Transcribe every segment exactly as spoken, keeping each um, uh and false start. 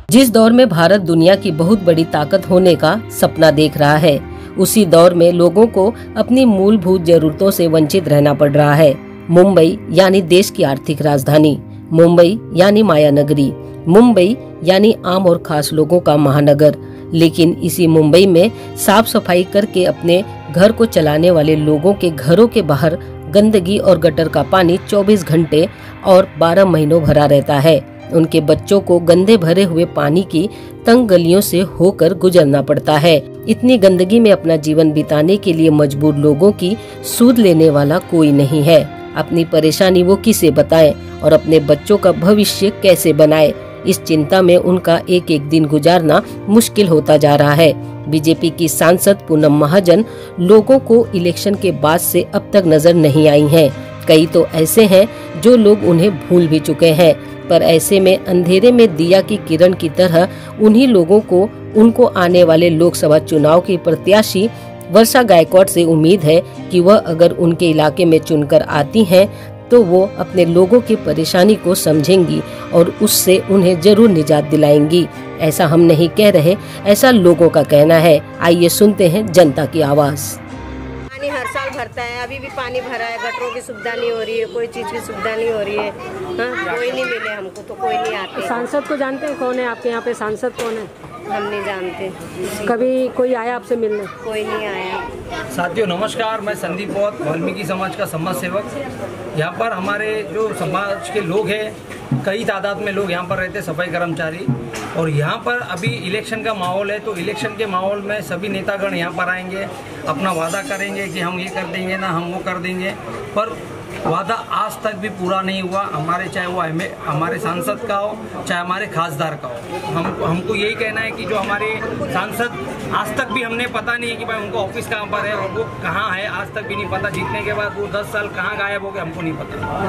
जिस दौर में भारत दुनिया की बहुत बड़ी ताकत होने का सपना देख रहा है, उसी दौर में लोगों को अपनी मूलभूत जरूरतों से वंचित रहना पड़ रहा है। मुंबई यानी देश की आर्थिक राजधानी, मुंबई यानी माया नगरी, मुंबई यानी आम और खास लोगों का महानगर। लेकिन इसी मुंबई में साफ सफाई करके अपने घर को चलाने वाले लोगों के घरों के बाहर गंदगी और गटर का पानी चौबीस घंटे और बारह महीनों भरा रहता है। उनके बच्चों को गंदे भरे हुए पानी की तंग गलियों से होकर गुजरना पड़ता है। इतनी गंदगी में अपना जीवन बिताने के लिए मजबूर लोगों की सूद लेने वाला कोई नहीं है। अपनी परेशानी वो किसे बताएं और अपने बच्चों का भविष्य कैसे बनाए, इस चिंता में उनका एक एक दिन गुजारना मुश्किल होता जा रहा है। बीजेपी की सांसद पूनम महाजन लोगों को इलेक्शन के बाद से अब तक नजर नहीं आई हैं। कई तो ऐसे हैं जो लोग उन्हें भूल भी चुके हैं, पर ऐसे में अंधेरे में दिया की किरण की तरह उन्हीं लोगों को उनको आने वाले लोकसभा चुनाव की प्रत्याशी वर्षा गायकवाड़ से उम्मीद है कि वह अगर उनके इलाके में चुनकर आती हैं तो वो अपने लोगों की परेशानी को समझेंगी और उससे उन्हें जरूर निजात दिलाएंगी। ऐसा हम नहीं कह रहे, ऐसा लोगों का कहना है। आइए सुनते हैं जनता की आवाज़। पानी हर साल भरता है, अभी भी पानी भरा है, गटरों की सुविधा नहीं हो रही है, कोई चीज़ की सुविधा नहीं हो रही है। हाँ, कोई नहीं मिले हमको तो कोई नहीं आते। सांसद को जानते हैं कौन है आपके यहाँ पे? सांसद कौन है? हम नहीं जानते। कभी कोई आया आपसे मिलने? कोई नहीं आया। साथियों नमस्कार, मैं संदीप बौद्ध, वाल्मीकि समाज का समाज सेवक। यहाँ पर हमारे जो समाज के लोग हैं, कई तादाद में लोग यहाँ पर रहते, सफाई कर्मचारी। और यहाँ पर अभी इलेक्शन का माहौल है, तो इलेक्शन के माहौल में सभी नेतागण यहाँ पर आएंगे, अपना वादा करेंगे कि हम ये कर देंगे ना, हम वो कर देंगे, पर वादा आज तक भी पूरा नहीं हुआ। हमारे चाहे वो हमें हमारे सांसद का हो, चाहे हमारे खासदार का हो, हम हमको यही कहना है कि जो हमारे सांसद आज तक भी हमने पता नहीं है कि भाई उनका ऑफिस कहाँ पर है और वो कहाँ है, आज तक भी नहीं पता। जीतने के बाद वो दस साल कहाँ गायब हो गए हमको नहीं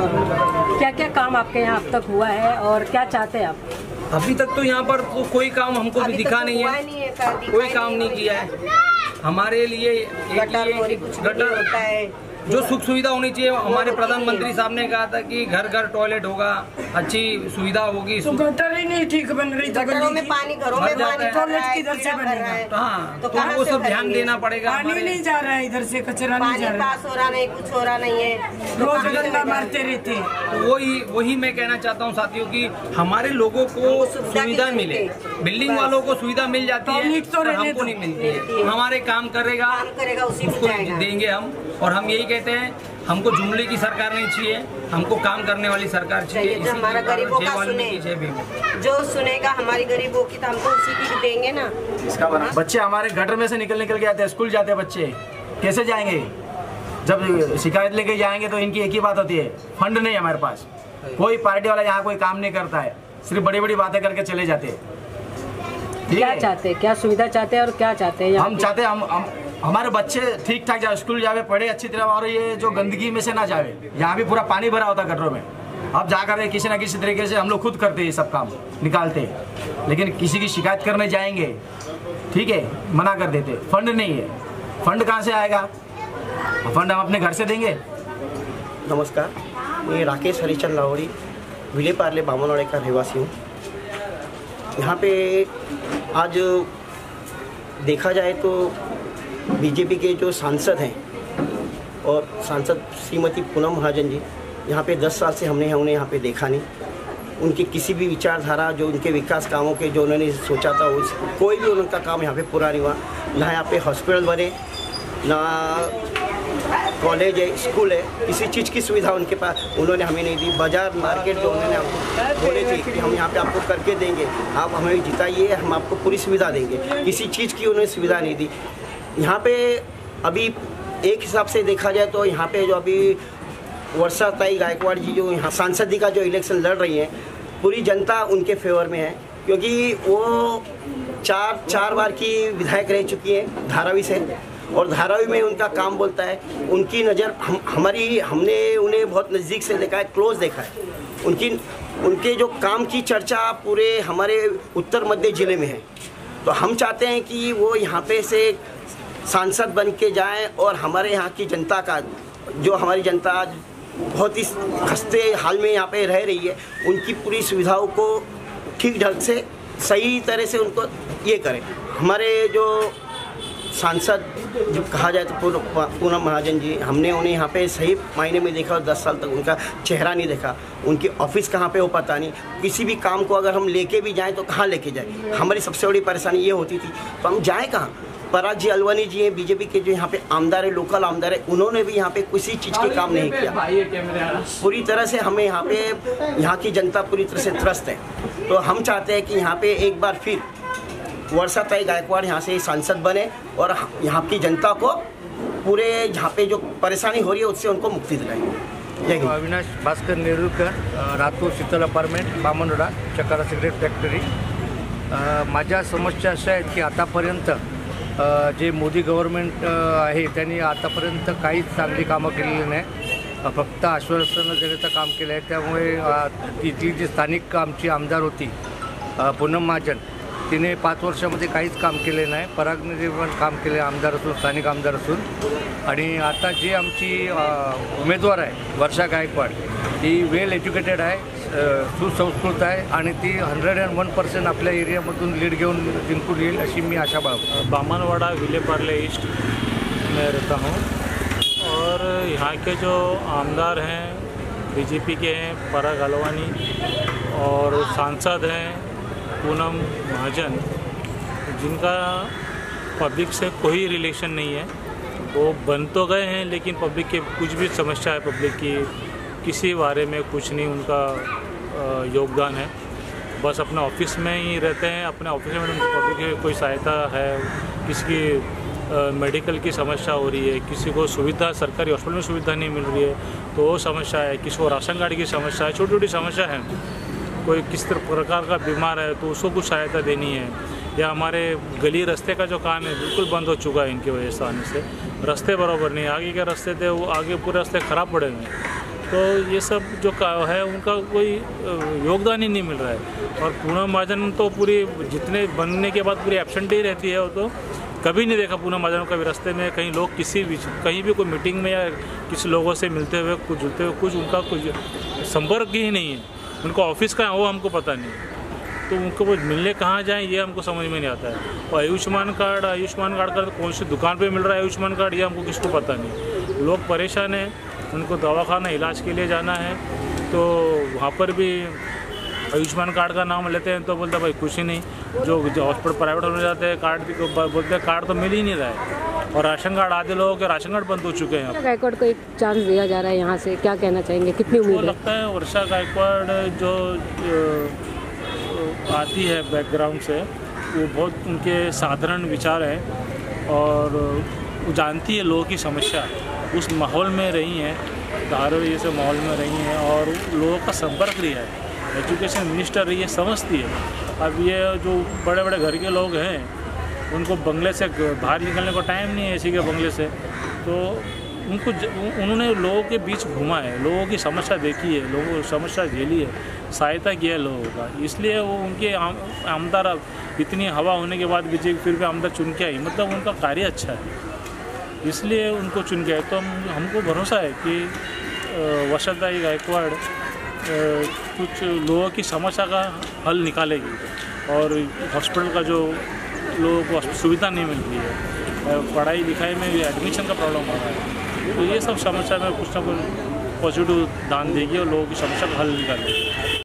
पता। क्या क्या काम आपके यहाँ अब तक हुआ है और क्या चाहते हैं आप? अभी तक तो यहाँ पर तो कोई काम हमको भी दिखा नहीं है, कोई काम नहीं किया है हमारे लिए। गटर होता है, जो सुख सुविधा होनी चाहिए, हमारे प्रधानमंत्री साहब ने कहा था कि घर घर टॉयलेट होगा, अच्छी सुविधा होगी। तो गटर ही नहीं ठीक बन रही, गटरों में पानी, घरों में पानी, टॉयलेट किधर से बनेगा? हाँ, तो वो सब ध्यान देना पड़ेगा। पानी नहीं जा रहा है इधर से, कचरा नहीं जा रहा, पास हो रहा नहीं, कुछ हो रहा नहीं है, रोज गंदा मारते रहते। तो वही वही मैं कहना चाहता हूँ साथियों की हमारे लोगों को सुविधा मिले। बिल्डिंग वालों को सुविधा मिल जाती है, तो हमको नहीं मिलती है। हमारे काम करेगा, उसको देंगे हम। और हम यही कहते हैं, हमको जुमले की सरकार नहीं चाहिए, हमको काम करने वाली सरकार चाहिए। जो हमारा गरीबों का सुने, जो सुनेगा हमारी गरीबों की, तो हमको उसी की देंगे ना। इसका बच्चे हमारे गटर में से निकल निकल के आते हैं, स्कूल जाते हैं बच्चे, कैसे जाएंगे? जब शिकायत लेके जाएंगे तो इनकी एक ही बात होती है, फंड नहीं है हमारे पास। कोई पार्टी वाला यहाँ कोई काम नहीं करता है, सिर्फ बड़ी बड़ी बातें करके चले जाते हैं। क्या चाहते हैं, क्या सुविधा चाहते हैं और क्या चाहते हैं? हम चाहते हैं हम, हम हमारे बच्चे ठीक ठाक जाए, स्कूल जावे, पढ़े अच्छी तरह, और ये जो गंदगी में से ना जावे। यहाँ भी पूरा पानी भरा होता गटरों में, अब जाकर किसी ना किसी तरीके से हम लोग खुद करते हैं, सब काम निकालते हैं। लेकिन किसी की शिकायत करने जाएंगे, ठीक है, मना कर देते। फंड नहीं है, फंड कहाँ से आएगा? फंड हम अपने घर से देंगे। नमस्कार, मैं राकेश हरिचंद लावड़ी, विले पार्ले बामनवाड़े का रहवासी हूँ। यहाँ पे आज देखा जाए तो बीजेपी के जो सांसद हैं और सांसद श्रीमती पूनम महाजन जी, यहाँ पे दस साल से हमने उन्हें यहाँ पे देखा नहीं। उनकी किसी भी विचारधारा, जो उनके विकास कामों के जो उन्होंने सोचा था, उस कोई भी उनका काम यहाँ पे पूरा नहीं हुआ। ना यहाँ पे हॉस्पिटल बने, ना कॉलेज है, स्कूल है, किसी चीज़ की सुविधा उनके पास उन्होंने हमें नहीं दी। बाजार मार्केट जो उन्होंने हमको बोले थे कि हम यहाँ पे आपको करके देंगे, आप हमें जिताइए, हम आपको पूरी सुविधा देंगे, किसी चीज़ की उन्होंने सुविधा नहीं दी। यहाँ पे अभी एक हिसाब से देखा जाए तो यहाँ पे जो अभी वर्षा ताई गायकवाड़ जी जो यहाँ सांसद का जो इलेक्शन लड़ रही हैं, पूरी जनता उनके फेवर में है, क्योंकि वो चार चार बार की विधायक रह चुकी हैं धारावी से, और धारावी में उनका काम बोलता है। उनकी नज़र हम हमारी हमने उन्हें बहुत नज़दीक से देखा है, क्लोज देखा है। उनकी उनके जो काम की चर्चा पूरे हमारे उत्तर मध्य ज़िले में है। तो हम चाहते हैं कि वो यहाँ पे से सांसद बन के जाएँ और हमारे यहाँ की जनता का, जो हमारी जनता बहुत ही खस्ते हाल में यहाँ पे रह रही है, उनकी पूरी सुविधाओं को ठीक ढंग से सही तरह से उनको ये करें। हमारे जो सांसद जो कहा जाए तो पूनम महाजन जी, हमने उन्हें यहाँ पे सही मायने में देखा और दस साल तक उनका चेहरा नहीं देखा। उनकी ऑफिस कहाँ पे वो पता नहीं। किसी भी काम को अगर हम लेके भी जाएं तो कहाँ लेके जाएं। हमारी सबसे बड़ी परेशानी ये होती थी, तो हम जाएं कहाँ। पराग जी अलवानी जी हैं, बीजेपी के जो यहाँ पे आमदार है, लोकल आमदार है, उन्होंने भी यहाँ पे किसी चीज़ के काम नहीं किया। पूरी तरह से हमें यहाँ पे यहाँ की जनता पूरी तरह से त्रस्त है। तो हम चाहते हैं कि यहाँ पे एक बार फिर वर्षाताई गायकवाड़ यहाँ से सांसद बने और यहाँ की जनता को पूरे यहाँ पे जो परेशानी हो रही है उससे उनको मुक्ति दिलाएं। Avinash Bhaskar Nerurkar, Ratur Sheetal apartment, Bamnoda, Chakara cigarette factory. माझ्या समस्या अशा आहेत की आतापर्यंत जे मोदी गव्हर्नमेंट आहे त्यांनी आतापर्यंत काहीच चांगली कामं केलेली नाही, फक्त आश्वासनं देण्याचं काम केलं आहे। त्यामुळे ती ती जी स्थानिक आमची आमदार होती पूनम महाजन, तिने पाच वर्षामध्ये काहीच काम केले नाही। परागने जे पण काम केले आमदार असून, स्थानिक आमदार असून, आणि आता जी आमची उमेदवार आहे वर्षा गायकवाड, ती वेल एज्युकेटेड आहे, सुसंस्कृत आहे आणि ती हंड्रेड अँड वन पर्सेंट आपल्या एरियामधून लीड घेऊन जिंकून येईल अशी मी आशा बाळगतो। बामनवाड़ा विले पार्ले ईस्ट में रहता हूँ और यहाँ के जो आमदार हैं बीजेपी के हैं पराग अलवानी और सांसद हैं पूनम महाजन, जिनका पब्लिक से कोई रिलेशन नहीं है। वो बन तो गए हैं लेकिन पब्लिक के कुछ भी समस्या है, पब्लिक की किसी बारे में कुछ नहीं उनका योगदान है। बस अपने ऑफिस में ही रहते हैं, अपने ऑफिस में पब्लिक की कोई सहायता है, किसी की मेडिकल की समस्या हो रही है, किसी को सुविधा सरकारी हॉस्पिटल में सुविधा नहीं मिल रही है तो वो समस्या है, किसी को राशन कार्ड की समस्या है, छोटी छोटी समस्या है। कोई किस प्रकार का बीमार है तो उसको कुछ सहायता देनी है, या हमारे गली रास्ते का जो काम है बिल्कुल बंद हो चुका है इनकी वजह से आने से। रास्ते बराबर नहीं, आगे के रास्ते थे वो आगे पूरे रास्ते ख़राब पड़े हैं, तो ये सब जो है उनका कोई योगदान ही नहीं मिल रहा है। और पूनम महाजन तो पूरी जितने बनने के बाद पूरी एब्सेंट ही रहती है। वो तो कभी नहीं देखा पूनम महाजन का भी रास्ते में कहीं लोग किसी भी कहीं भी कोई मीटिंग में या किसी लोगों से मिलते हुए कुछ जुलते हुए कुछ उनका कुछ संपर्क ही नहीं है। उनका ऑफिस कहाँ वो हमको पता नहीं, तो उनको वो मिलने कहाँ जाएं ये हमको समझ में नहीं आता है। और आयुष्मान कार्ड आयुष्मान कार्ड का कौन सी दुकान पे मिल रहा है आयुष्मान कार्ड ये हमको किसको पता नहीं। लोग परेशान हैं, उनको दवाखाना इलाज के लिए जाना है तो वहाँ पर भी आयुष्मान कार्ड का नाम लेते हैं तो बोलते हैं भाई कुछ ही नहीं। जो हॉस्पिटल प्राइवेट में जाते हैं कार्ड बोलते हैं कार्ड तो मिल ही नहीं रहा है। और राशन कार्ड आधे लोगों के राशन कार्ड बंद हो चुके हैं। गायकवाड़ को एक चांस दिया जा रहा है, यहाँ से क्या कहना चाहेंगे, कितनी उम्मीद है? लगता है वर्षा गायकवाड़ जो आती है बैकग्राउंड से वो बहुत उनके साधारण विचार हैं और वो जानती है लोगों की समस्या, उस माहौल में रही हैं, धारावी जैसे माहौल में रही हैं और लोगों का संपर्क रही है, एजुकेशन मिनिस्टर रही है, समझती है। अब ये जो बड़े बड़े घर के लोग हैं उनको बंगले से बाहर निकलने को टाइम नहीं है इसी के बंगले से, तो उनको उन्होंने लोगों के बीच घूमा है, लोगों की समस्या देखी है, लोगों की समस्या झेली है, सहायता किया है लोगों का, इसलिए वो उनके आम, आमदार इतनी हवा होने के बाद बीजेपी फिर भी आमदार चुन के आई, मतलब उनका कार्य अच्छा है इसलिए उनको चुन के आए। तो हम, हमको भरोसा है कि वर्षाताई गायकवाड़ कुछ लोगों की समस्या का हल निकालेगी और हॉस्पिटल का जो लोगों को सुविधा नहीं मिल रही है, पढ़ाई लिखाई में भी एडमिशन का प्रॉब्लम हो रहा है, तो ये सब समस्या में कुछ ना कुछ पॉजिटिव ध्यान देगी और लोगों की समस्या का हल निकालेगी।